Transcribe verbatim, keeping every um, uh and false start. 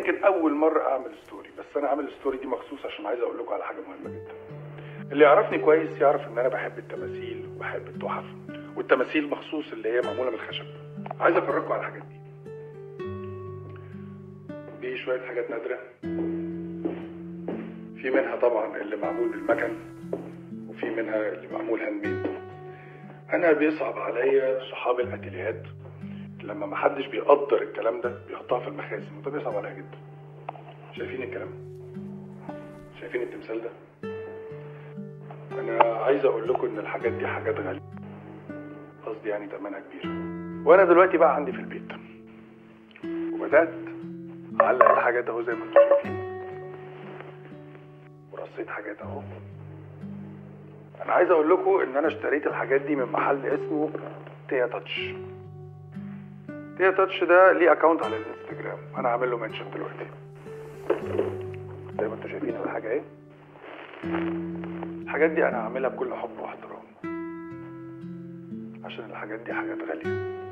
يمكن اول مره اعمل ستوري، بس انا عامل الستوري دي مخصوص عشان عايز اقول لكم على حاجه مهمه جدا. اللي يعرفني كويس يعرف ان انا بحب التماثيل وبحب التحف، والتماثيل مخصوص اللي هي معموله من الخشب. عايز افرجكم على الحاجات دي. دي شويه حاجات نادره، في منها طبعا اللي معمول بالمكن وفي منها اللي معمول هاند ميد. انا بيصعب عليا صحاب الاتيليهات لما محدش بيقدر الكلام ده بيحطها في المخازن، وده بيصعب عليا جدا. شايفين الكلام؟ شايفين التمثال ده؟ انا عايز اقول لكم ان الحاجات دي حاجات غاليه، قصدي يعني ثمنها كبير. وانا دلوقتي بقى عندي في البيت وبدات اعلق الحاجات اهو زي ما انتم شايفين، ورصيت حاجات اهو. انا عايز اقول لكم ان انا اشتريت الحاجات دي من محل اسمه تيا تاتش. تيا تاتش ده ليه اكونت على الانستجرام، انا عامل له منشن دلوقتي زي ما انتم شايفين الحاجه اهي. الحاجات دي انا عاملها بكل حب واحترام عشان الحاجات دي حاجات غاليه.